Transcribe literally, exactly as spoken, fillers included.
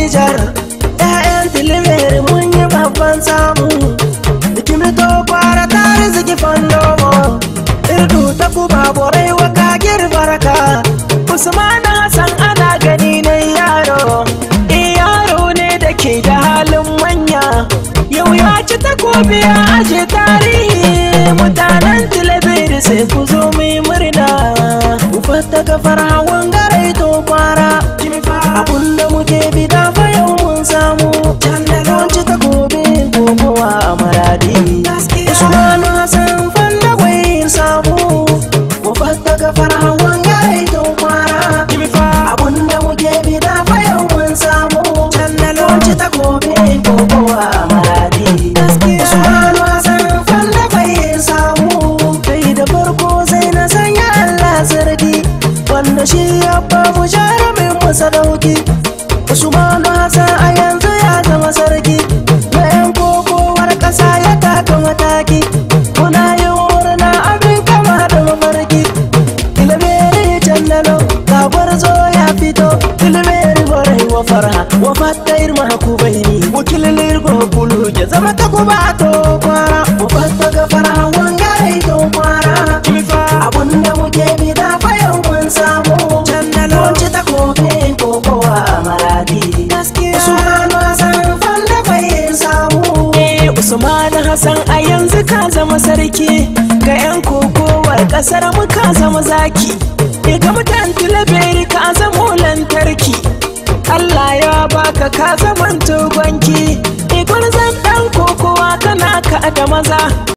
Nijar, ƴaƴan tilibiri mun yi babban samu. Kimi to kwara ta riziki fandomo, irdu ta kuba borai wa kagir baraka. Usman Hassan ana gani na yaro, yaro ne da ke da halin manya. Yau ya ci takobi ya aje tarihi, mutanen tilibiri sai ku zo mai murna. Ku fata gafar hawan garai to kwara, abunda muke bida fa yau mun samu. Mun ci takobi gogowa a maradi, Usman Hassan fanda bai samu. Ku fata gafar hawan garai to kwara, abunda muke bida fa yau mun samu. Mun ci takobi gogowa a maradi, Usman Hassan fanda bai samu. Kai da farko sai na sanya Allah sarki, wanda shi ya bamu jarumin masa dauki. Usman Hassan a yanzu ya zama sarki, na yan kokowar ƙasa ya taka mataki. Muna yin murna abin kama da mafarki. Tilibiri Jallalo gabar zo ya fito, Tilibiri barai wa farha wa fatta irma kubaini. Wakilin irgo kulu ya zama ta kuba to kwara, wa fatta gafara wangarai to kwara. Abunda muke bida fa yau mun samu. Mun ci takobi kokowa a maradi, Usman Hassan falla bai samu. Usman Hassan a yanzu ka zama sarki, ga yan kokowar kasar mu ka zama zaki. Ga mutan tilibiri ka zama lantarki, Allah ya baka ka zaman tubanki. Gwarzon dan kokowa kana ka da maza.